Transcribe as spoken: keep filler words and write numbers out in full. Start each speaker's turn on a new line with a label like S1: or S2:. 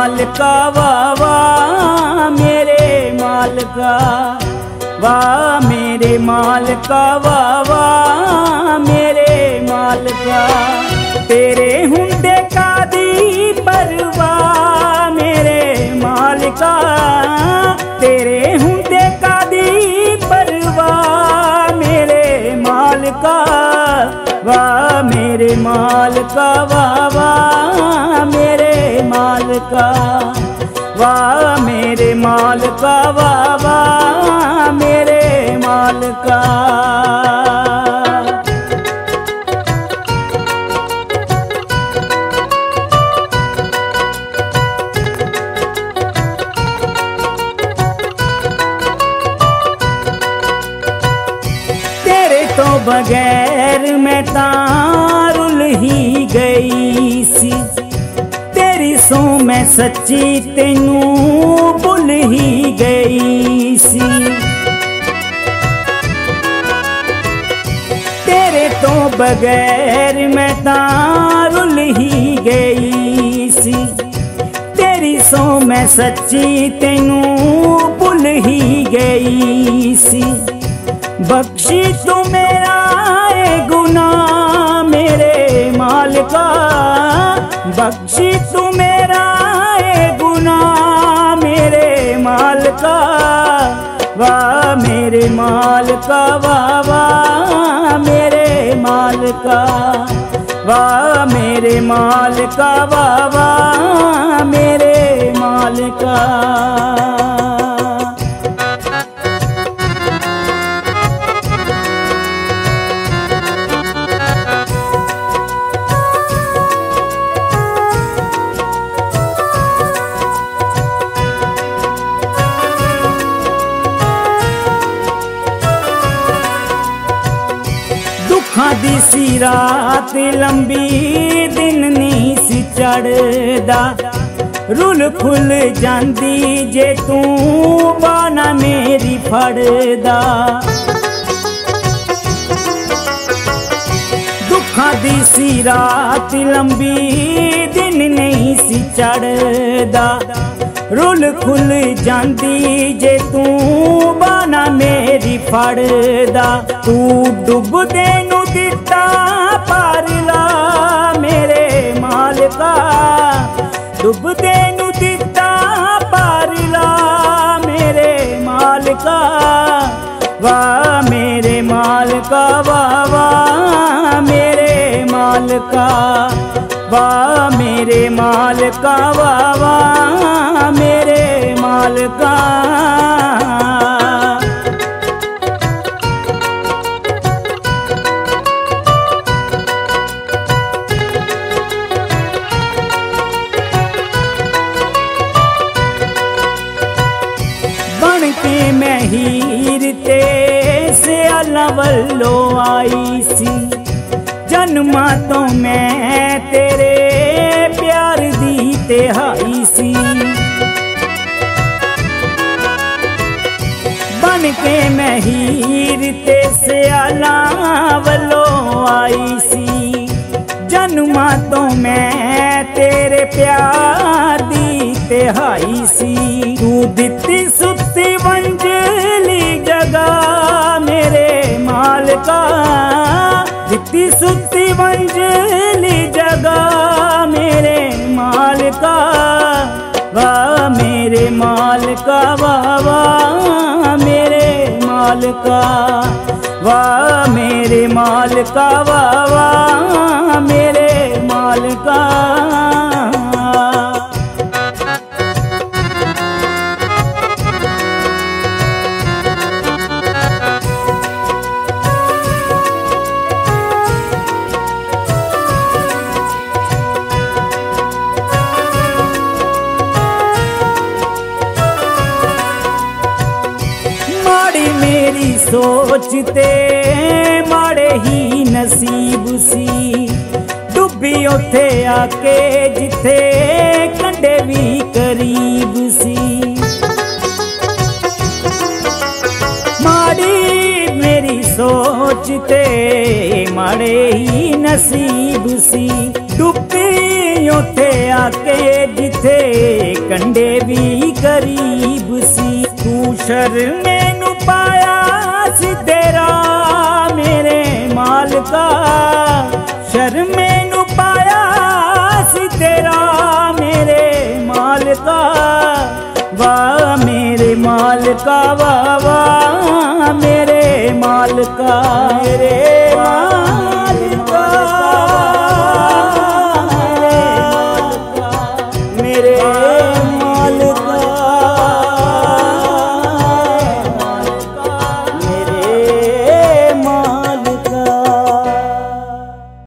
S1: मालिका वाह वाह मेरे मालिका, वाह मेरे मालिका वाह वाह मेरे मालिका। तेरे हुंदे कादी परवाह मेरे मालिका, तेरे हुंदे कादी परवाह मेरे मालिका, वाह मेरे मालिका वाह वाह मेरे मालिका, वाह मेरे मालिका वाह वाह मेरे मालिका। तेरे तो बगैर मैं तारुल ही गई सी, तेरी सो मैं सच्ची तेनू भुल ही गई सी। तेरे तो बगैर मैं तारुल ही गई सी, तेरी सो मैं सच्ची तेनू भुल ही गई सी। बख्शी तू मेरा ए गुनाह मेरे मालिका, बख्शी तू मेरा ए गुनाह मेरे मालिका, वाह मेरे मालिका वाह वाह मेरे मालिका, वाह मेरे मालिका वाह वाह मेरे मालिका। दुखां दी सी रात लंबी दिन नहीं सी चढ़दा, रुल फुल जांदी जे तू बाना मेरी फड़दा। दुखां दी सी रात लंबी दिन नहीं सी चढ़दा, रुल खुल जांदी जे तू बाना मेरी फड़दा। तू डुबदे नू दिता पारला मेरे मालिका, डुबदे नू दिता पारला मेरे मालिका, वाह मेरे मालिका वाह वाह मेरे मालिका, वाह मेरे मालिका वाह वाह मेरे मालिका। बन के मैं हीर ते सियाला वल्लो आई सी, जन्मा तो मैं तेरे प्यार दी तिहाई सी। बन के मैं हीर ते सियाला वल्लो आई सी, जन्मा तो मैं तेरे प्यार दी तिहाई सी। तू दिती सुती वंजली जगह मेरे मालिका, दिती सुती वंजली जगह मेरे मालिका, वाह मेरे मालिका वाह वाह मेरे मालिका, वाह मेरे मालिका वाह वाह मेरे मालिका। मेरी सोचते माड़े ही नसीब सी, डुबी उथे आके जिथे कंडे भी करीब सी। माड़ी मेरी सोचते माड़े ही नसीब सी, डुबी उथे आके जिथे शर्में पाया सी तेरा मेरे मालका, शर्में पाया सी तेरा मेरे मालका, वाह मेरे मालका, वाह वाह मेरे मालका। मेरे